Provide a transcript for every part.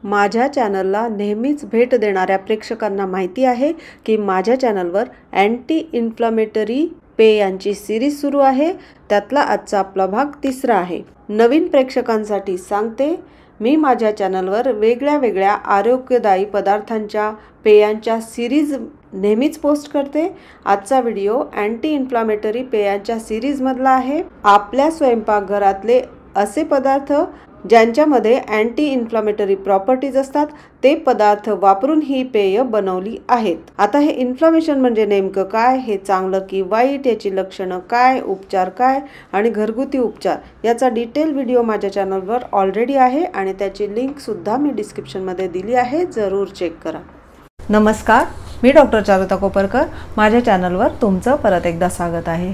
माझ्या चॅनलला नेहमीच भेट देणाऱ्या प्रेक्षकांना माहिती आहे की माझ्या चॅनलवर अँटी इन्फ्लामेटरी पेयांची सीरीज सुरू आहे। त्यातला आजचा आपला भाग 3रा आहे। नवीन प्रेक्षकांसाठी सांगते, मी माझ्या चॅनलवर वेगळ्या आरोग्यदायी पदार्थांच्या पेयांच्या सीरीज नेहमीच पोस्ट करते। आजचा व्हिडिओ अँटी इन्फ्लामेटरी पेयांच्या सीरीज मधला आहे। आपल्या स्वयंपाकघरातले असे पदार्थ ज्यांच्यामध्ये अँटी इन्फ्लामेटरी प्रॉपर्टीज असतात ते पदार्थ वापरून ही पेय बनवली आहेत। आता हे इन्फ्लामेशन म्हणजे नेमकं काय, हे चांगलं की वाईट, याची लक्षणं काय, उपचार काय आणि घरगुती उपचार याचा डिटेल व्हिडिओ माझ्या चॅनलवर ऑलरेडी आहे आणि त्याची लिंक सुद्धा मी डिस्क्रिप्शन मध्ये दिली आहे, जरूर चेक करा। नमस्कार, मी डॉक्टर चारुता कोपरकर। माझ्या चॅनलवर तुमचं परत एकदा स्वागत आहे।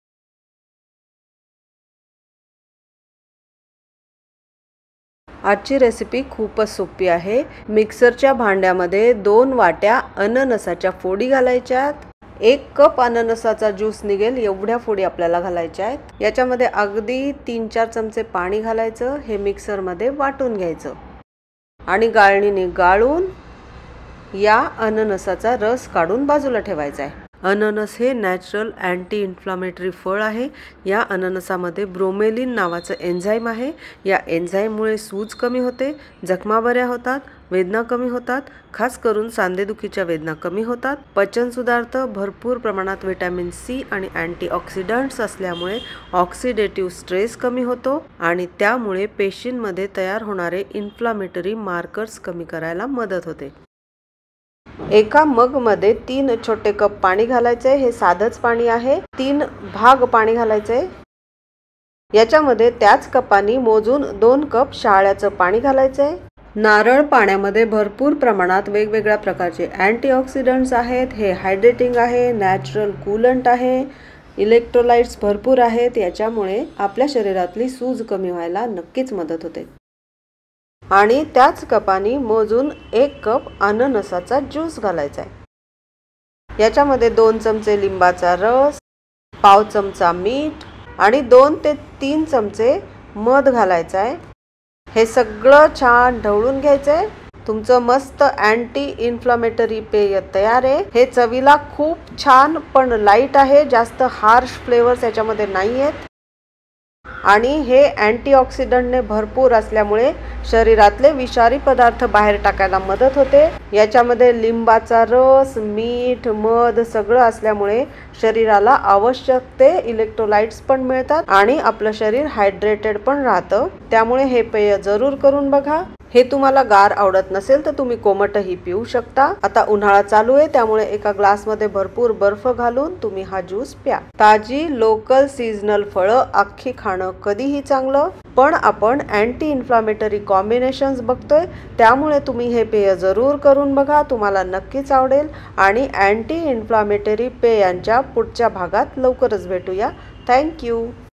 आजची रेसिपी खूपच सोपी आहे। मिक्सरच्या भांड्यामध्ये 2 वाट्या अननसाच्या फोडी घालायच्यात। 1 कप अननसाचा ज्यूस निघेल एवढ्या फोडी आपल्याला घालायच्या आहेत। याच्यामध्ये अगदी 3-4 चमचे पाणी घालायचं। हे मिक्सर मध्ये वाटून घ्यायचं आणि गाळणीने गाळून या अननसाचा रस काढून बाजूला ठेवायचा आहे। अननस हे नॅचरल अँटी इन्फ्लामेटरी फळ आहे। या अननसामध्ये ब्रोमेलिन नावाचं एन्झाईम आहे। या एन्झाईममुळे सूज कमी होते, जखमा बऱ्या होतात, वेदना कमी होतात, खास करून सांधेदुखीच्या वेदना कमी होतात, पचन सुधारतं, भरपूर प्रमाणात व्हिटॅमिन सी आणि अँटीऑक्सिडंट्स असल्यामुळे ऑक्सिडेटिव्ह स्ट्रेस कमी होतो आणि त्यामुळे पेशींमध्ये तयार होणारे इन्फ्लामेटरी मार्कर्स कमी करायला मदत होते। एका मग मध्ये 3 छोटे कप पाणी घालायचे। हे साधंच पाणी आहे। 3 भाग पाणी जायचे। याच्यामध्ये त्याच कपानी मोजून 2 कप शहाळ्याचं पाणी घालायचे। नारळ पाण्यामध्ये भरपूर प्रमाणात वेगवेगळ्या प्रकारचे अँटीऑक्सिडंट्स आहेत। हे हायड्रेटिंग आहे, नॅचरल कूलंट आहे, इलेक्ट्रोलाइट्स भरपूर आहेत। याच्यामुळे आपल्या शरीरातली सूज कमी व्हायला नक्कीच मदत होते। आणि त्याच कपानी मोजून 1 कप अननसाचा ज्यूस घालायचा आहे। याच्यामध्ये 2 चमचे लिंबाचा रस, पाव चमचा मीठ आणि 2 ते 3 चमचे मध घालायचा आहे। हे सगळं छान ढवळून घ्यायचंय। तुमचं मस्त अँटी इन्फ्लामेटरी पेय तयार आहे। हे चवीला खूप छान पण लाईट आहे, जास्त हार्श फ्लेवर्स याच्यामध्ये नाही आहेत आणि हे अँटीऑक्सिडंटने भरपूर असल्यामुळे शरीरातले विषारी पदार्थ बाहेर टाकायला मदत होते। याच्यामध्ये लिंबाचा रस, मीठ, मध सगळं असल्यामुळे शरीराला आवश्यक ते इलेक्ट्रोलाइट्स पण मिळतात आणि आपलं शरीर हायड्रेटेड पण राहतं। त्यामुळे हे पेय जरूर करून बघा। हे तुम्हाला गार आवडत नसेल तर तुम्ही कोमटही पिऊ शकता। आता उन्हाळा चालू आहे त्यामुळे एका ग्लासमध्ये भरपूर बर्फ घालून तुम्ही हा ज्यूस प्या। ताजी लोकल सीजनल फळं अख्खी खाणं कधीही चांगलं, पण आपण अँटी इन्फ्लामेटरी कॉम्बिनेशन्स बघतोय त्यामुळे तुम्ही हे पेय जरूर करून बघा, तुम्हाला नक्कीच आवडेल। आणि अँटी इन्फ्लामेटरी पेयांच्या पुढच्या भागात लवकरच भेटूया। थँक्यू।